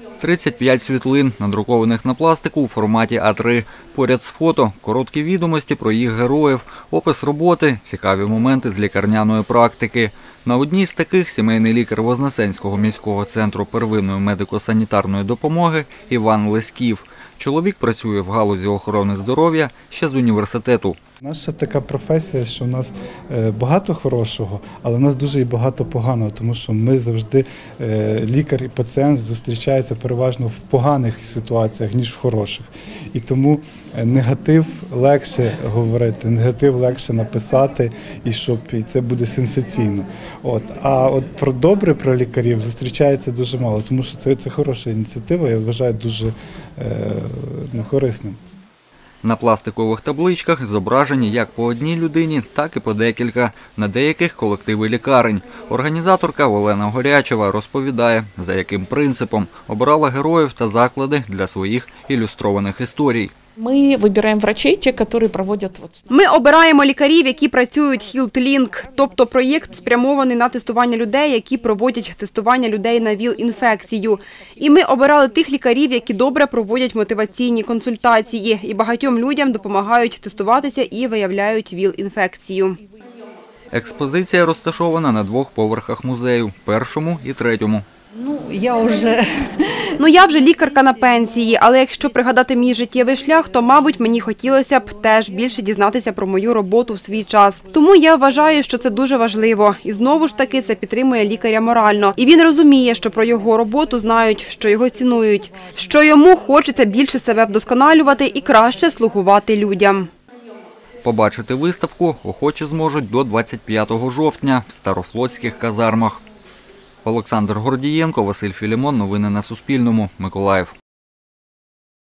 35 світлин, надрукованих на пластику у форматі А3. Поряд з фото – короткі відомості про їх героїв, опис роботи, цікаві моменти з лікарняної практики. На одній з таких сімейний лікар Вознесенського міського центру первинної медико-санітарної допомоги Іван Леськів. Чоловік працює в галузі охорони здоров'я ще з університету. Наша така професія, що в нас багато хорошого, але в нас дуже і багато поганого, тому що ми завжди, лікар і пацієнт, зустрічаються переважно в поганих ситуаціях, ніж в хороших. І тому негатив легше говорити, негатив легше написати, і це буде сенсаційно. А про добре, про лікарів зустрічається дуже мало, тому що це хороша ініціатива, я вважаю дуже корисним. На пластикових табличках зображені як по одній людині, так і по декілька, на деяких колективи лікарень. Організаторка Олена Горячева розповідає, за яким принципом обирала героїв та заклади для своїх ілюстрованих історій. Ми вибираємо врачей, ті, які проводять. Ми обираємо лікарів, які працюють HealthLink, тобто проєкт спрямований на тестування людей, які проводять тестування людей на ВІЛ-інфекцію. І ми обирали тих лікарів, які добре проводять мотиваційні консультації і багатьом людям допомагають тестуватися і виявляють ВІЛ-інфекцію. Експозиція розташована на 2 поверхах музею – першому і третьому. Я вже лікарка на пенсії, але якщо пригадати мій життєвий шлях, то, мабуть, мені хотілося б теж більше дізнатися про мою роботу в свій час. Тому я вважаю, що це дуже важливо. І знову ж таки це підтримує лікаря морально. І він розуміє, що про його роботу знають, що його цінують, що йому хочеться більше себе вдосконалювати і краще слугувати людям. Побачити виставку охочі зможуть до 25 жовтня в Старофлотських казармах. Олександр Гордієнко, Василь Філімон. Новини на Суспільному. Миколаїв.